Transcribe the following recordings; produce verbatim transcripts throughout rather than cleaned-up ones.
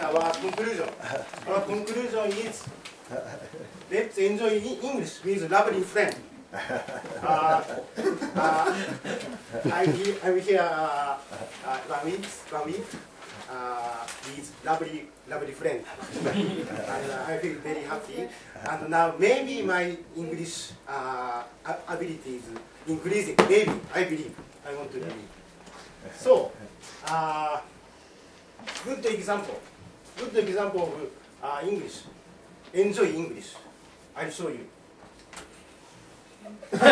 our conclusion. Our conclusion is let's enjoy English with lovely friend. Uh, uh, I I'm here uh, uh, one week, one week uh, with lovely, lovely friend, and uh, I feel very happy. And now maybe my English uh, ability is increasing. Maybe I believe. I want to believe. So, uh, good example. Good example of uh, English. Enjoy English. I'll show you. uh,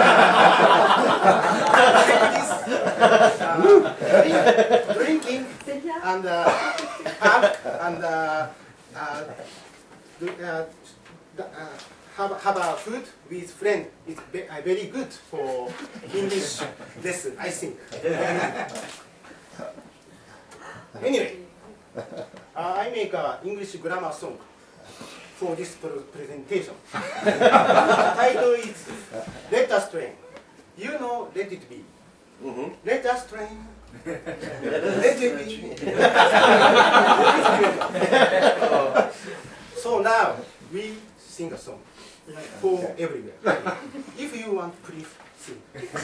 drinking and uh, have and uh, uh, do, uh, uh, have have a food with friend is be, uh, very good for English lesson, I think. Anyway, uh, I make a English grammar song for this pre presentation. The title is Let Us Train. You know, let it be. Mm-hmm. Let us train. Let it be. So now we sing a song for everywhere. If you want, please sing.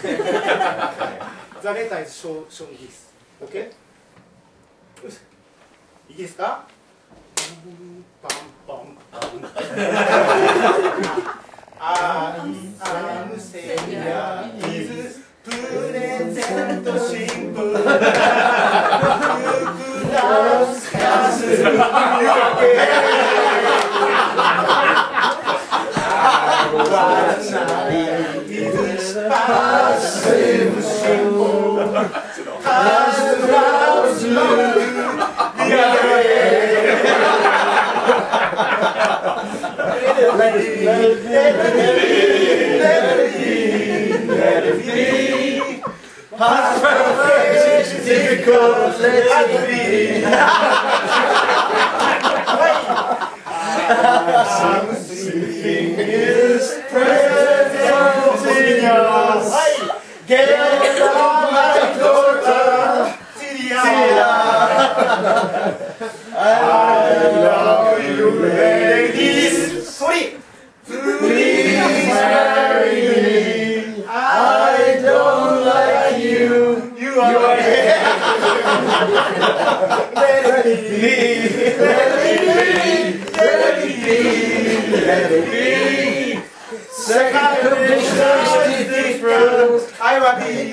The letter is show, shown this. Okay? いいですか? I am Seiya is present simple. You could ask us is passive simple. As Let it be, let it be, let it be, let it be. Past perfect is difficult, let it be. Something is present in us. Get on my daughter, Celia. I love you, ladies. Sorry. Please marry me. I don't like you. You are gay. Let it be. Let it be. Let it be. Let it be. Second condition is different. I want it.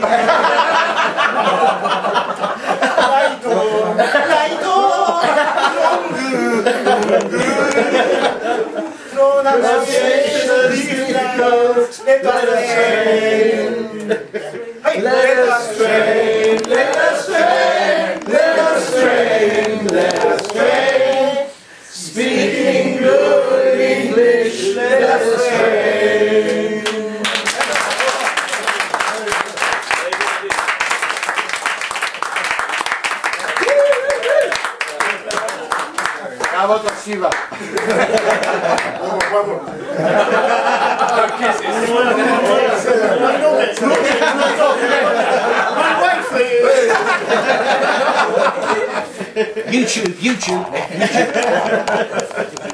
Light on. Light on. Long. Pronunciation is difficult. Let us train. Let us train. Let us train. Let us train. Let us train. Speaking good English. Let us train. Bravo, Shiva. YouTube, YouTube. YouTube.